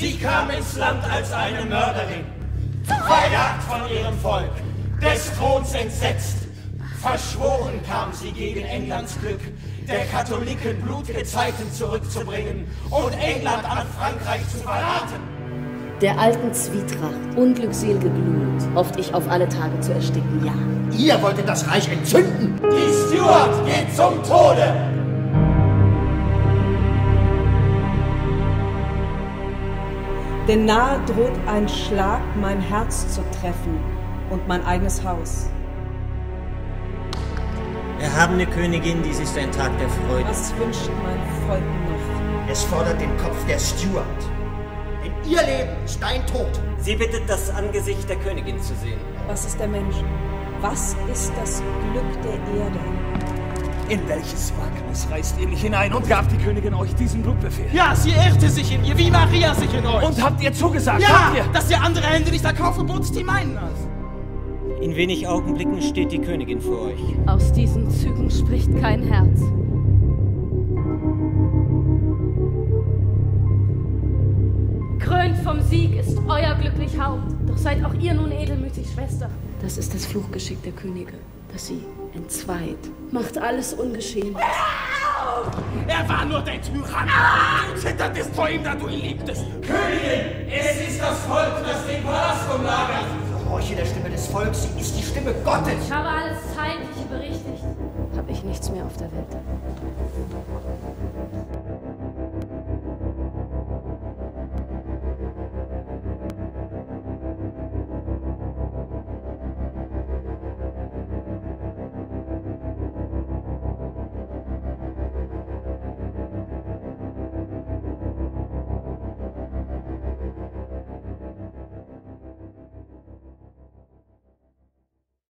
Sie kam ins Land als eine Mörderin, verjagt von ihrem Volk, des Throns entsetzt. Verschworen kam sie gegen Englands Glück, der Katholiken blutge Zeiten zurückzubringen und England an Frankreich zu verraten. Der alten Zwietracht, unglückselige Glut, hofft ich auf alle Tage zu ersticken, ja. Ihr wolltet das Reich entzünden! Die Stuart geht zum Tode! Denn nahe droht ein Schlag, mein Herz zu treffen und mein eigenes Haus. Erhabene Königin, dies ist ein Tag der Freude. Was wünscht mein Volk noch? Es fordert den Kopf der Stuart. Denn ihr Leben ist steintot. Sie bittet, das Angesicht der Königin zu sehen. Was ist der Mensch? Was ist das Glück der Erde? In welches Wagnis reist ihr mich hinein und gab die Königin euch diesen Blutbefehl? Ja, sie ehrte sich in ihr, wie Maria sich in euch. Und habt ihr zugesagt? Ja, habt ihr? dass ihr andere Hände nicht erkaufen, bot die meinen aus. In wenig Augenblicken steht die Königin vor euch. Aus diesen Zügen spricht kein Herz. Krönt vom Sieg ist euer glücklich Haupt, doch seid auch ihr nun edelmütig, Schwester. Das ist das Fluchgeschick der Könige, dass sie entzweit. Macht alles ungeschehen. Er war nur der Tyrann. Du zittertest vor ihm, da du ihn liebtest. Königin, es ist das Volk, das den Palast umlagert. Gehorche der Stimme des Volks, sie ist die Stimme Gottes. Ich habe alles Zeitliche berichtigt. Hab ich nichts mehr auf der Welt.